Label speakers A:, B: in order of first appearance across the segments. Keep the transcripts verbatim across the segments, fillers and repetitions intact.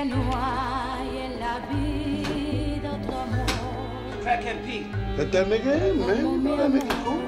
A: que no hay en la vida otro amor.
B: Crackhead Pete.
C: Let that nigga in, man. Let that nigga cool.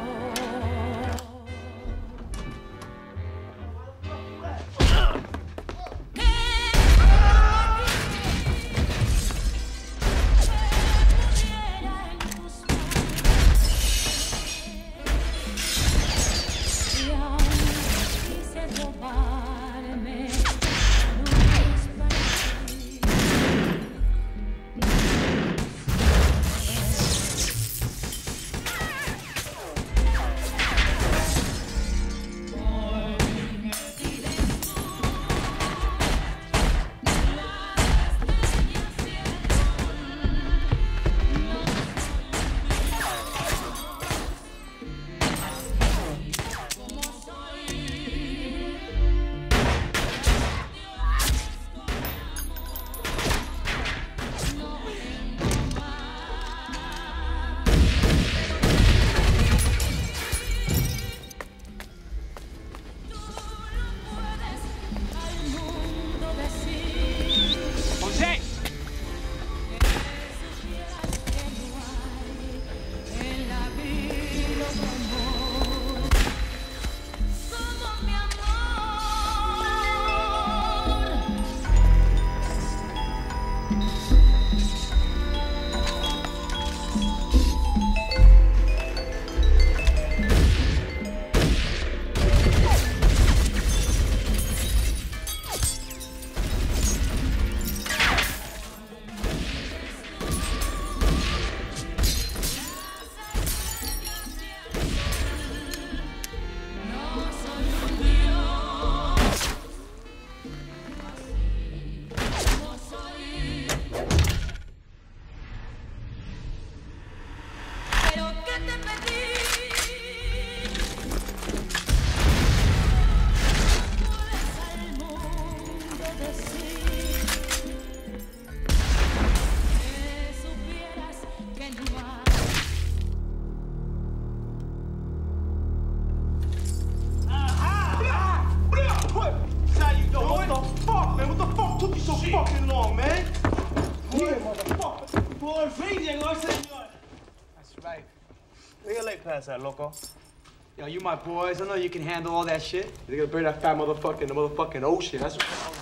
B: Fucking long, man. Yeah, motherfucker. Por fin llegó, señor. That's right. Where your late pass at, loco? Yo, you my boys. I know you can handle all that shit. You're gonna bring that fat motherfucker in the motherfucking ocean. That's what